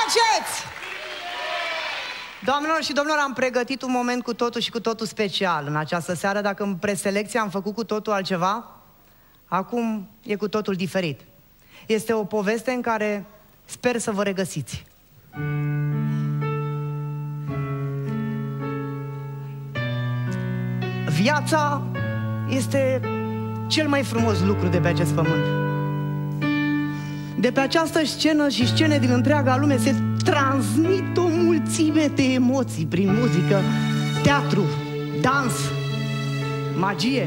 faceți? Doamnelor și domnilor, am pregătit un moment cu totul și cu totul special în această seară. Dacă în preselecție am făcut cu totul altceva, acum e cu totul diferit. Este o poveste în care sper să vă regăsiți. Viața este cel mai frumos lucru de pe acest pământ. De pe această scenă și scene din întreaga lume se transmit o mulțime de emoții prin muzică, teatru, dans, magie.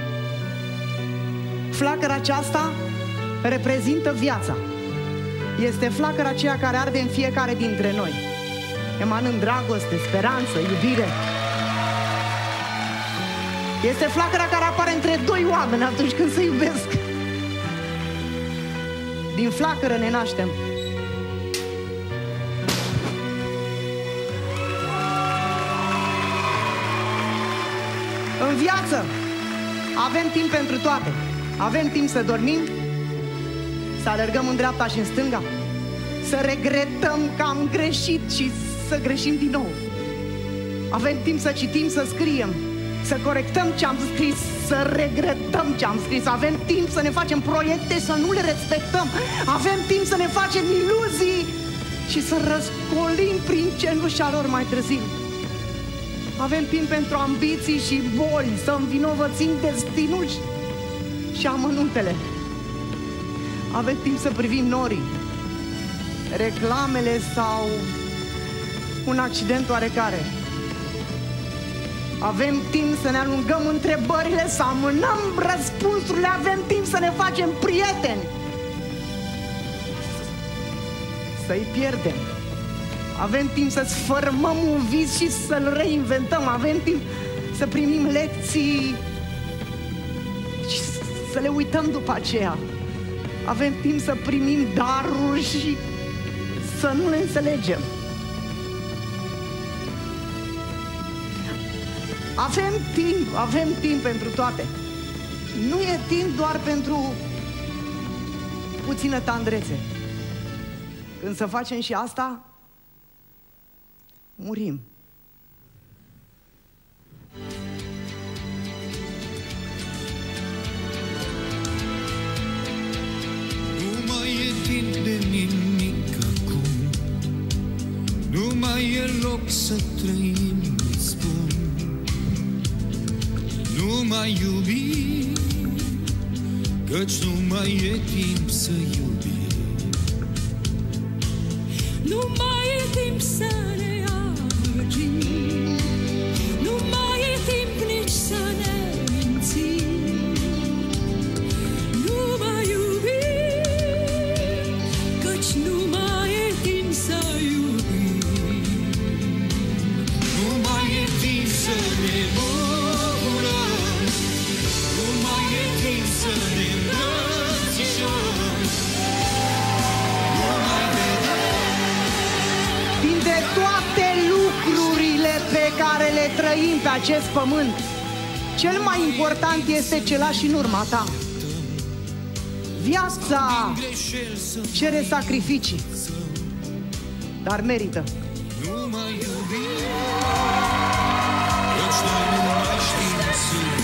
Flacăra aceasta reprezintă viața. Este flacăra aceea care arde în fiecare dintre noi, emanând dragoste, speranță, iubire. Este flacăra care apare între doi oameni atunci când se iubesc. Din flacără ne naștem. În viață avem timp pentru toate. Avem timp să dormim, să alergăm în dreapta și în stânga, să regretăm că am greșit și să greșim din nou. Avem timp să citim, să scriem, să corectăm ce am scris, să regretăm ce am scris. Avem timp să ne facem proiecte, să nu le respectăm. Avem timp să ne facem iluzii și să răscolim prin cenușa lor mai târziu. Avem timp pentru ambiții și boli, să învinovățim destinul și amănuntele. Avem timp să privim norii, reclamele sau un accident oarecare. Avem timp să ne alungăm întrebările, să amânăm răspunsurile. Avem timp să ne facem prieteni, să-i pierdem. Avem timp să sfărâmăm un vis și să-l reinventăm. Avem timp să primim lecții și să le uităm după aceea. Avem timp să primim daruri și să nu le înțelegem. Avem timp pentru toate. Nu e timp doar pentru puțină tandrețe. Când să facem și asta, murim. Nu mai e timp de nimic acum, nu mai e loc să trăim, spun. Nu mai iubi, căci nu mai e timp să iubim. Nu mai e timp să ne amăgim, nu mai e timp nici să ne mințim. Nu mai iubim, căci nu mai e timp să iubim. Nu mai e timp să ne bucurăm, nu mai e timp să ne îmbrățișăm. Nu mai Dintre toate lucrurile pe care le trăim pe acest pământ, cel mai important este ce lași în urma ta. Viața cere sacrificii, dar merită. Nu mai iubim, căci noi nu mai știm să